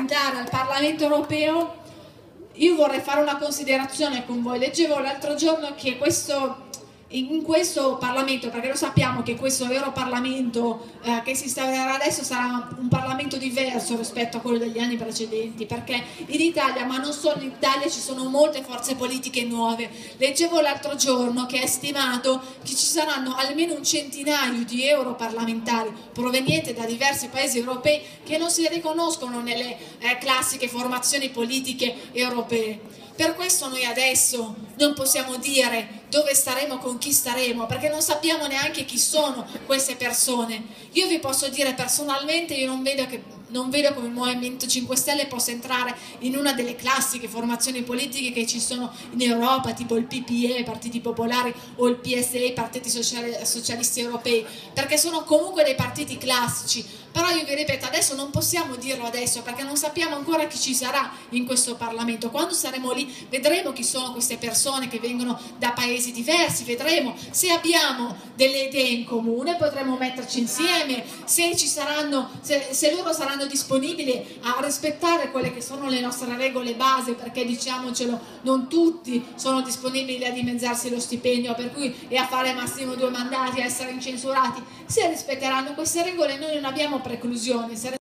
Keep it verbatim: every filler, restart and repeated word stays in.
andare al Parlamento europeo, io vorrei fare una considerazione con voi. Leggevo l'altro giorno che questo, in questo Parlamento, perché lo sappiamo che questo Europarlamento eh, che si installerà adesso sarà un Parlamento diverso rispetto a quello degli anni precedenti, perché in Italia, ma non solo in Italia, ci sono molte forze politiche nuove. Leggevo l'altro giorno che è stimato che ci saranno almeno un centinaio di europarlamentari provenienti da diversi paesi europei che non si riconoscono nelle eh, classiche formazioni politiche europee. Per questo noi adesso non possiamo dire dove staremo, con chi staremo, perché non sappiamo neanche chi sono queste persone. Io vi posso dire personalmente, io non vedo, che, non vedo come il Movimento cinque Stelle possa entrare in una delle classiche formazioni politiche che ci sono in Europa, tipo il P P E, Partiti Popolari, o il P S E, Partiti Sociali, Socialisti Europei, perché sono comunque dei partiti classici. Però io vi ripeto, adesso non possiamo dirlo adesso, perché non sappiamo ancora chi ci sarà in questo Parlamento. Quando saremo lì vedremo chi sono queste persone che vengono da paesi diversi, vedremo se abbiamo delle idee in comune, potremo metterci insieme, se, ci saranno, se, se loro saranno disponibili a rispettare quelle che sono le nostre regole base, perché diciamocelo, non tutti sono disponibili a dimezzarsi lo stipendio, per cui e a fare massimo due mandati, a essere incensurati. Se rispetteranno queste regole noi non abbiamo preclusioni.